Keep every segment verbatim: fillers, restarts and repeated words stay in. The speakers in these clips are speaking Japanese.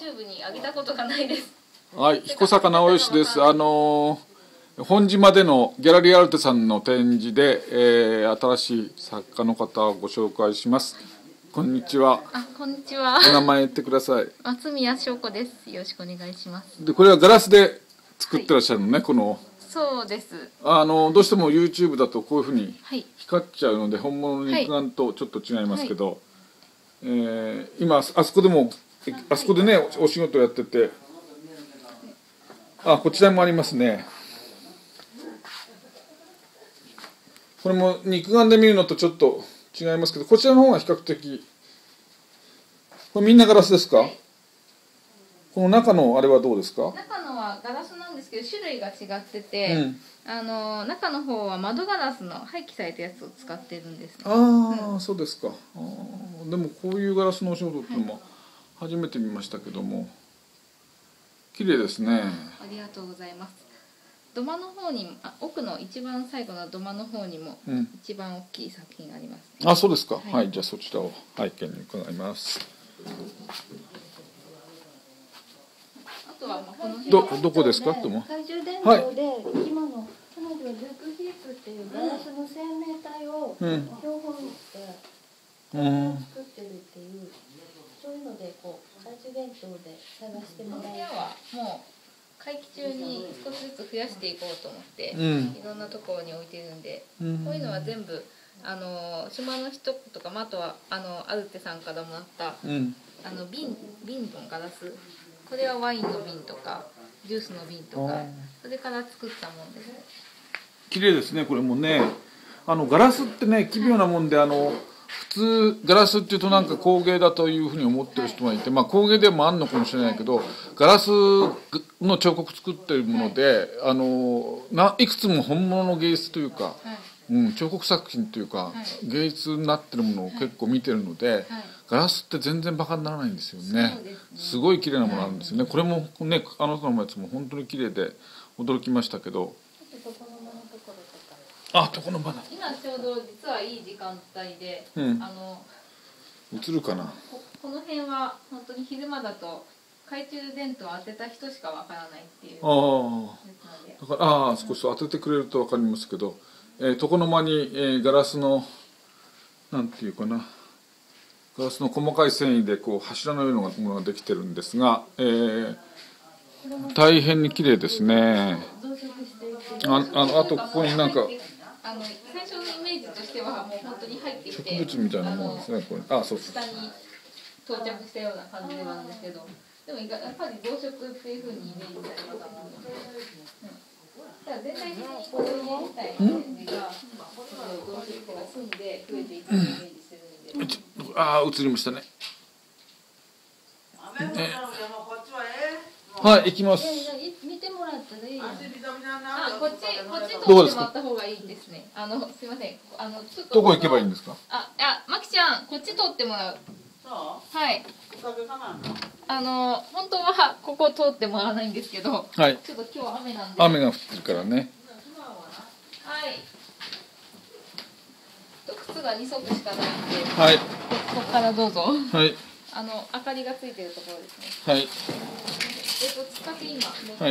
YouTube に上げたことがないです。 はい、彦坂直義です。あのー、本島でのギャラリーアルテさんの展示で、えー、新しい作家の方をご紹介します。こんにちは。 あ、こんにちは。 お名前言ってください。 松宮翔子です。よろしくお願いします。 で、これはガラスで作ってらっしゃるのね、はい、この。 そうです。 あのどうしても YouTube だとこういうふうにはい光っちゃうので、本物の肉眼とちょっと違いますけど、はい、えー、今あそこでもあそこでねお仕事やってて、あ、こちらもありますね。これも肉眼で見るのとちょっと違いますけど、こちらの方が比較的、これみんなガラスですか？はい、この中のあれはどうですか？ 中のはガラスなんですけど種類が違ってて、うん、あの中の方は窓ガラスの廃棄されたやつを使ってるんですね。 ああ、うん、そうですか。あ、でもこういうガラスのお仕事っていうのも初めて見ましたけども、綺麗ですね。 ありがとうございます。土間の方にあ奥の一番最後の土間の方にも一番大きい作品があります、ね、 うん、あ、そうですか。はい、 はい、 じゃあそちらを拝見に伺います。 あとはまあこの辺どどこですか？とも。 懐中電灯で、今の彼女はルークヒープっていうガラスの生命体を標本して作ってるっていう、うん、そういうのでこう懐中電灯で探してもらう。 この部屋はもう会期中に少しずつ増やしていこうと思って、うん、いろんなところに置いてるんで、うん、こういうのは全部あの島の人とか、あとはあのアルテさんからもらった、うん、あの瓶瓶のガラス、これはワインの瓶とかジュースの瓶とか、それから作ったもんです。 綺麗ですね。これもね、あのガラスってね奇妙なもんで、あの普通ガラスっていうとなんか工芸だというふうに思ってる人がいて、まあ工芸でもあんのかもしれないけど、ガラスの彫刻作ってるもので、あのないくつも本物の芸術というか、うん、彫刻作品というか芸術になってるものを結構見てるので、ガラスって全然バカにならないんですよね。すごい綺麗なものあるんですよね。これもね、あなたのやつも本当に綺麗で驚きましたけど。あ、床の間だ。 今ちょうど実はいい時間帯で、うん、あの映るかな。 こ, この辺は本当に昼間だと懐中電灯を当てた人しかわからないっていう。 ああ。だからああ、少し当ててくれるとわかりますけど、えー、床の間に、えー、ガラスのなんていうかな、ガラスの細かい繊維でこう柱のようなものができてるんですが、えー、大変に綺麗ですね。あ, あ, のあとここになんか。 あの最初のイメージとしてはもう本当に入ってきて植物みたいなものですね。これあそう下に到着したような感じではあるんですけど、でもやっぱり増殖っていうふうにイメージされたと思います。だから全体的にこういう家自体の感じが増殖が進んで増えていくイメージしてるんで、 うん、ああ映りましたね。はい、行きます。 見てもらったらいいよ。 あ、こっち、こっち通ってもらった方がいいですね。あの、すいません。あの、ちょっと。 どこ行けばいいんですか。 あ、あ、まきちゃん、こっち通ってもらう。はい。あの、本当はここ通ってもらわないんですけど。はい。ちょっと今日雨なんで。 雨が降ってるからね。 はい。靴がに足しかないんで。 はい。 ここからどうぞ。 はい。 あの、明かりがついてるところですね。 はい。 えっと、つかけ今、 はい。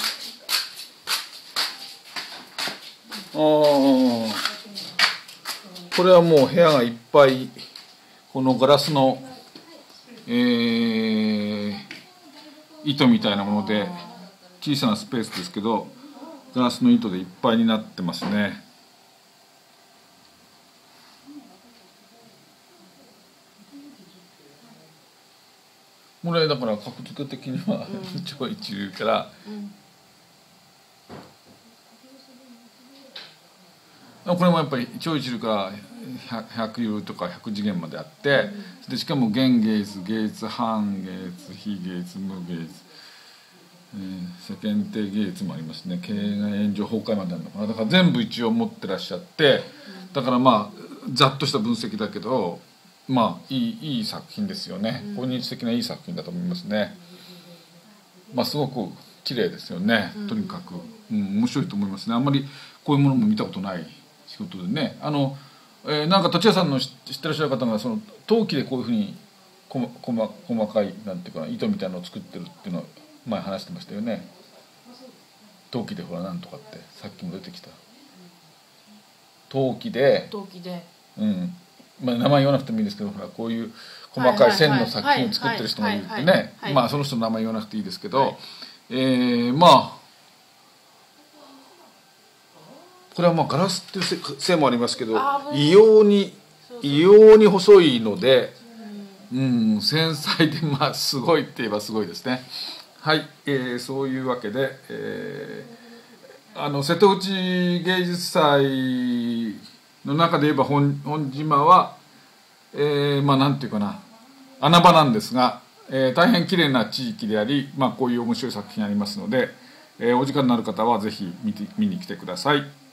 ああ、これはもう部屋がいっぱいこのガラスの、えー、糸みたいなもので小さなスペースですけど、ガラスの糸でいっぱいになってますね。これだから格付け的には、うん、超一流から、うん、これもやっぱり超一流から百流とか百次元まであって、うん、でしかも現芸術、芸術、反芸術、非芸術、無芸術、えー、世間体芸術もありますね。経営炎上崩壊まであるのかな。だから全部一応持ってらっしゃって、だからまあざっとした分析だけど、まあいい、いい作品ですよね。今日的ないい作品だと思いますね。まあすごく綺麗ですよね。とにかく、うん、面白いと思いますね。あんまりこういうものも見たことない仕事でね。あの、えー、なんか土屋さんの知ってらっしゃる方がその陶器でこういうふうにこまこま細かいなんていうかな糸みたいなのを作ってるっていうのを前話してましたよね。陶器でほらなんとかってさっきも出てきた陶器で陶器で、 うんまあ、名前言わなくてもいいですけどほらこういう細かい線の作品を作ってる人がいるってねまあその人の名前言わなくていいですけど、はい、えー、まあこれはまあガラスっていう線もありますけど異様に異様に細いので、うん、繊細でまあすごいって言えばすごいですね。はい、えー、そういうわけで、えー、あの瀬戸内芸術祭の中で言えば 本, 本島は、えー、まあなんていうかな穴場なんですが、えー、大変綺麗な地域であり、まあ、こういう面白い作品ありますので、えー、お時間のある方はぜひ 見て見に来てください。